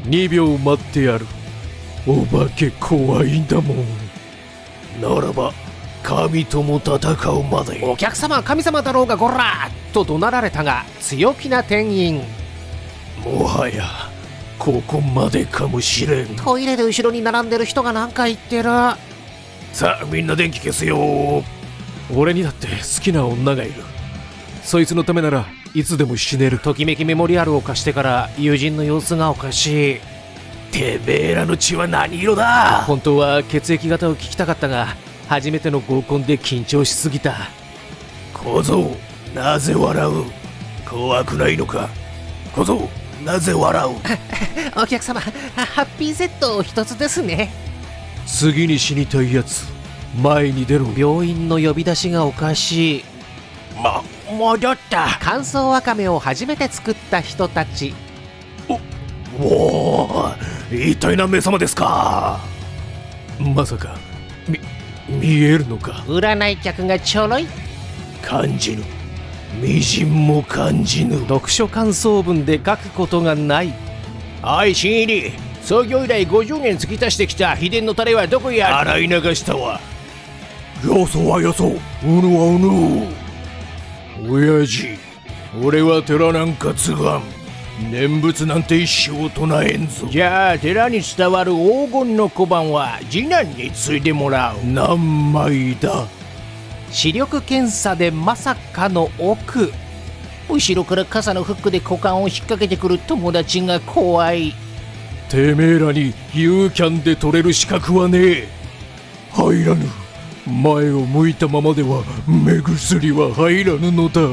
2秒待ってやる。お化け怖いんだもん。 ならば神とも戦うまで。 お客様は神様だろうがこらと怒鳴られたが、強気な店員。 もはやここまでかもしれん。 トイレで後ろに並んでる人が何か言ってる。 さあみんな電気消すよ。 俺にだって好きな女がいる。そいつのためならいつでも死ねる。 ときめきメモリアルを貸してから友人の様子がおかしい。 てめえらの血は何色だ。 本当は血液型を聞きたかったが、初めての合コンで緊張しすぎた。 小僧、なぜ笑う。怖くないのか。小僧、なぜ笑う。 お客様、ハッピーセット一つですね。 次に死にたいやつ前に出ろ。 病院の呼び出しがおかしい。 戻った。 乾燥わかめを初めて作った人たち。 おお、一体何名様ですか。 まさか見えるのか。 占い客がちょろい。 感じぬ、みじんも感じぬ。 読書感想文で書くことがない。 おい新入り、創業以来50年継ぎ足してきた秘伝のタレはどこや。洗い流したわ。よそはよそ、うぬはうぬ。親父、俺は寺なんか継がん。念仏なんて一生唱えんぞ。じゃあ寺に伝わる黄金の小判は次男に継いでもらう。何枚だ。 視力検査でまさかの奥。後ろから傘のフックで股間を引っ掛けてくる友達が怖い。 てめえらにユーキャンで取れる資格はねえ。入らぬ。前を向いたままでは目薬は入らぬのだ。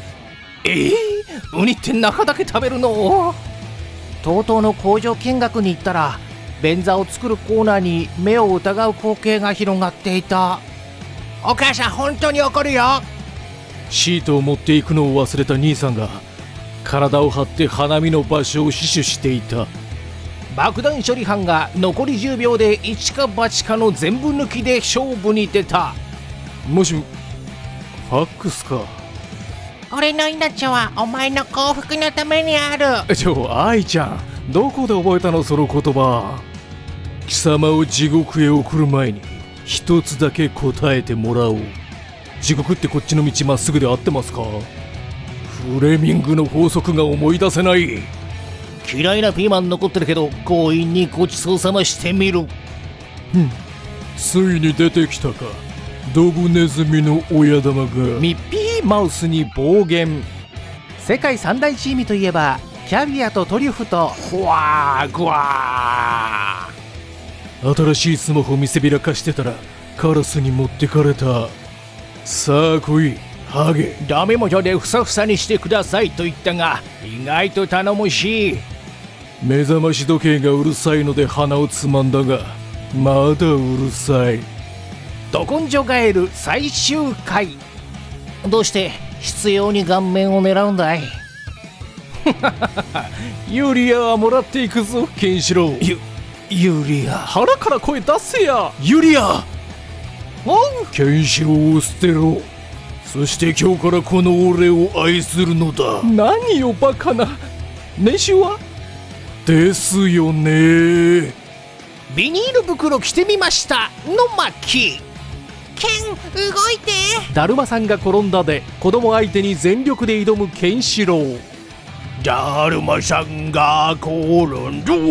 ウニって中だけ食べるの。TOTOの工場見学に行ったら、便座を作るコーナーに目を疑う光景が広がっていた。お母さん本当に怒るよ。 シートを持っていくのを忘れた兄さんが体を張って花見の場所を死守していた。 爆弾処理班が残り10秒で一か八かの全部抜きで勝負に出た。 もしファックスか。 俺の命はお前の幸福のためにある。 愛ちゃん、どこで覚えたのその言葉。貴様を地獄へ送る前に一つだけ答えてもらおう。地獄ってこっちの道まっすぐで合ってますか。フレミングの法則が思い出せない。 嫌いなピーマン残ってるけど強引にごちそうさましてみる。 ついに出てきたか、ドブネズミの親玉が。 ミッピーマウスに暴言。世界三大珍味といえばキャビアとトリュフとふわーぐわー。新しいスマホ見せびらかしてたらカラスに持ってかれた。さあ来いハゲ。 ダメ元でふさふさにしてくださいと言ったが意外と頼もしい。 目覚まし時計がうるさいので鼻をつまんだがまだうるさい。 ど根性ガエル最終回。 どうして執拗に顔面を狙うんだい。 ユリアはもらっていくぞケンシロウ。 ユリア、 腹から声出せや。 ユリア。 ケンシロウを捨てろ。そして今日からこの俺を愛するのだ。何よバカな。年収はですよね。 ビニール袋着てみましたの巻。ケン動いて。だるまさんが転んだで子供相手に全力で挑むケンシロウ。 だるまさんが転んだ。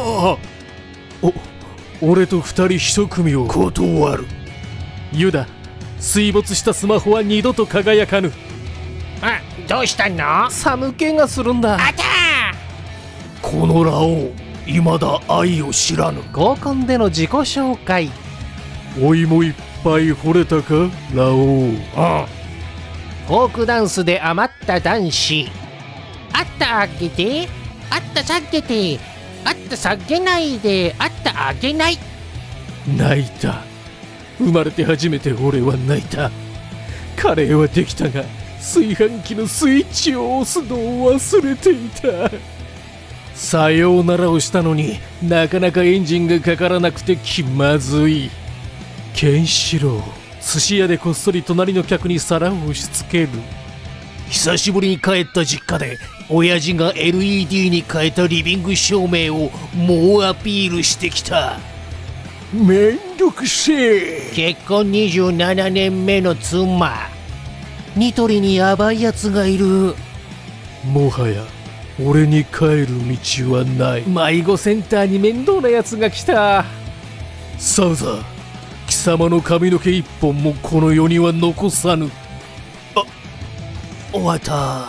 俺と二人一組を断る。 ユダ、水没したスマホは二度と輝かぬ。 どうしたの。 寒気がするんだ。 あたこのラオウ未だ愛を知らぬ。 合コンでの自己紹介。 おいもいっぱい惚れたかラオウ。 フォークダンスで余った男子。あったあげて、あった下げて、あった下げないで、あったあげない。 泣いた。生まれて初めて俺は泣いた。カレーはできたが炊飯器のスイッチを押すのを忘れていた。さようならをしたのになかなかエンジンがかからなくて気まずい。ケンシロウ、寿司屋でこっそり隣の客に皿を押し付ける。 久しぶりに帰った実家で親父が LED に変えたリビング照明を猛アピールしてきた。めんどくせえ。 結婚27年目の妻。ニトリにヤバいやつがいる。 もはや俺に帰る道はない。 迷子センターに面倒なやつが来た。 サウザー、貴様の髪の毛一本もこの世には残さぬ。 終わった。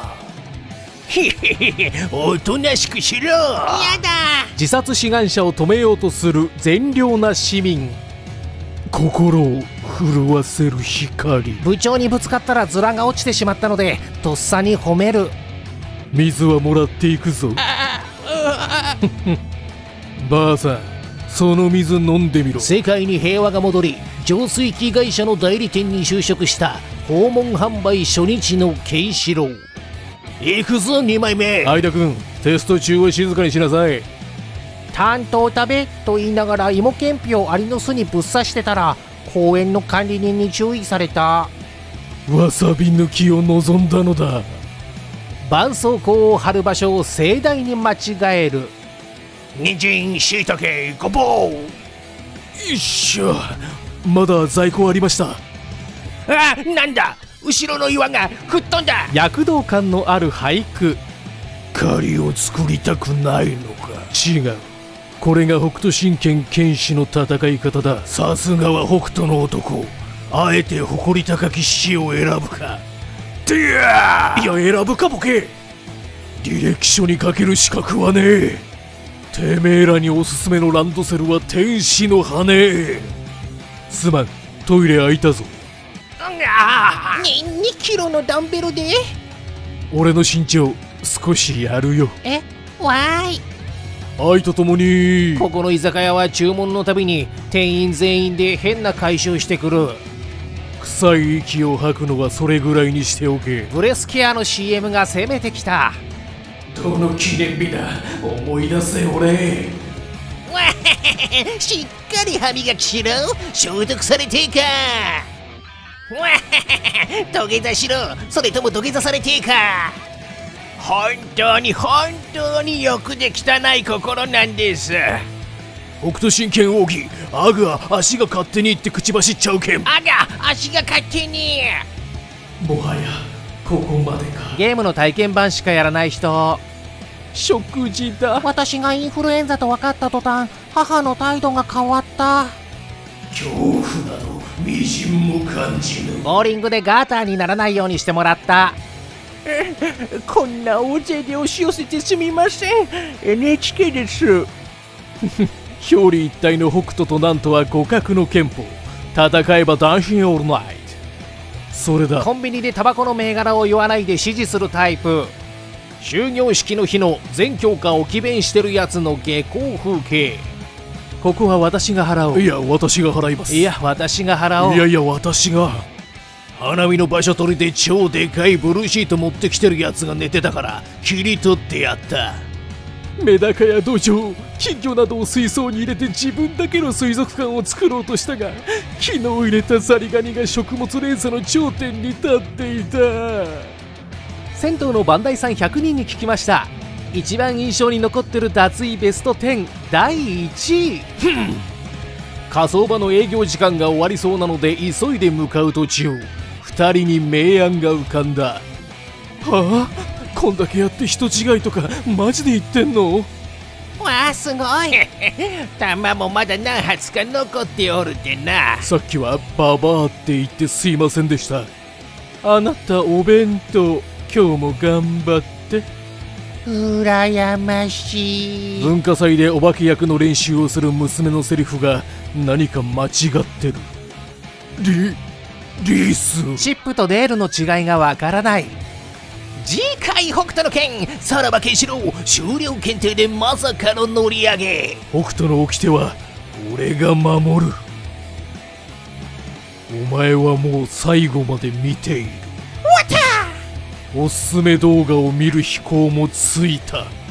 へへへ、おとなしくしろ。やだ。 自殺志願者を止めようとする善良な市民。心を震わせる光。 部長にぶつかったらズラが落ちてしまったのでとっさに褒める。 水はもらっていくぞ。ばあさん、その水飲んでみろ。 世界に平和が戻り、浄水器会社の代理店に就職した訪問販売初日のケイシロウ。行くぞ2枚目。 相田君、テスト中は静かにしなさい。 担当食べと言いながら芋けんぴをアリの巣にぶっ刺してたら公園の管理人に注意された。 わさび抜きを望んだのだ。 絆創膏を貼る場所を盛大に間違える。人参、しいたけ、ごぼう。 よっしゃ、まだ在庫ありました。 あ、なんだ、後ろの岩が吹っ飛んだ。 躍動感のある俳句。 狩りを作りたくないのか。 違う、これが北斗神拳剣士の戦い方だ。 さすがは北斗の男。あえて誇り高き死を選ぶか。いや選ぶかボケ。履歴書にかける資格はねえ。てめえらにおすすめのランドセルは天使の羽。すまん、トイレ開いたぞ。 2キロのダンベルで。 俺の身長少しやるよ。 わーい。 愛とともに。 ここの居酒屋は注文のたびに店員全員で変な回収してくる。 臭い息を吐くのはそれぐらいにしておけ。 ブレスケアの CM が攻めてきた。 どの記念日だ、思い出せ俺。 しっかり歯磨きしろ。消毒されてえか。土下座しろ。それとも土下座されてえか。本当によくで汚い心なんです。 北斗神拳奥義、アグア足が勝手にって口走っちゃうけん。 アガ足が勝手に。 もはやここまでか。 ゲームの体験版しかやらない人。 食事だ。 私がインフルエンザと分かった途端母の態度が変わった。 恐怖などみじんも感じぬ。 ボーリングでガーターにならないようにしてもらった。 こんな大勢で押し寄せてすみません。NHK です。 表裏一体の北斗となんとは互角の拳法。戦えばダンシングオールナイト。それだ。 コンビニでタバコの銘柄を言わないで指示するタイプ。終業式の日の全教科を詭弁してるやつの下校風景。 ここは私が払おう。いや、私が払います。 いや、私が払おう。 いや、私が。 花見の場所取りで超でかいブルーシート持ってきてるやつが寝てたから切り取ってやった。 メダカや土壌、金魚などを水槽に入れて自分だけの水族館を作ろうとしたが、昨日入れたザリガニが食物連鎖の頂点に立っていた。 銭湯のバンダイさん100人に聞きました。一番印象に残ってる脱衣ベスト10第1位。火葬場の営業時間が終わりそうなので急いで向かう途中、2人に明暗が浮かんだ。 はあ、こんだけやって人違いとかマジで言ってんの？ わあ、すごい。 弾もまだ何発か残っておるってな。 さっきはババアって言ってすいませんでした。あなたお弁当今日も頑張って。 うらやましい。 文化祭でお化け役の練習をする娘のセリフが何か間違ってる。リース。 チップとデールの違いがわからない。次回北斗の拳、さらばケンシロウ終了検定でまさかの乗り上げ。 北斗の掟は俺が守る。お前はもう最後まで見ている。おすすめ動画を見る飛行もついた。